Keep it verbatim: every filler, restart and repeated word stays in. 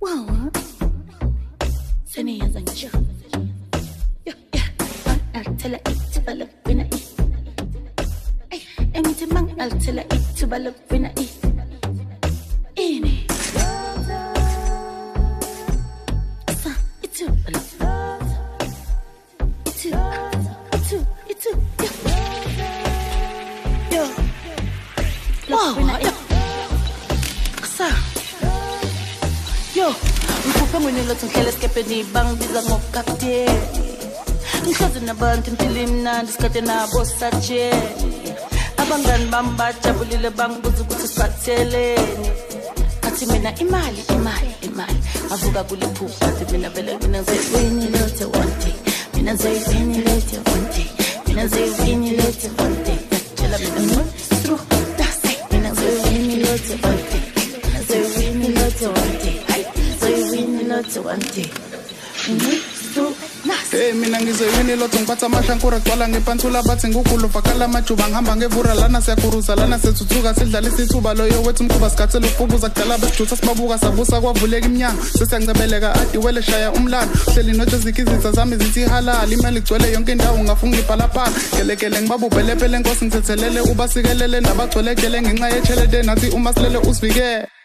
Wow. Seni yazan şu. Yo ya. Altela it balak bina i. Ay, emitim mang altela it balak bina i. Ini. Asa itu balak. Itu. Itu. Itu. Yo. Wow. Asa. Yo. Mfupa mwenye loto nkele skepe ni bang biza ngokapte. Nkazi na bantu mtilim na diskate na bossa cheni. Abangan bamba chabulile bang buzu kutu spateleni. Kati mina imali, imali, imali. Avuga kuli pupa, ti mina vele mina zay wini lote one day. Mina zay wini lote one day. Mina zay wini lote one day. Chela mina mo, stru, dasi. Mina zay wini lote one day. Mina zay wini lote one day. Lots of one day. Hey mina ngizoyini lotho ngiphatha amahlanku agcwala ngepanthula bathi ngukulu vakala majuba ngihamba ngevura lana siyakuruza lana sethuthuka sidlala isithuba loyo wethu umkhuba sikhathela ukufukuza kudala besijutha sibabuka savusa kwavuleka iminyango sesiyangcebeleka adiwele shaya umlando hleli notshe zikizitha zami zithi halal imali igcwele yonke indawo ngafunga ibhalaphala kelekele ngibabubhelepele nkosi ngithethelele ubasikelele nabagcwelekele ngenxa yechelede nathi uma silele usivikele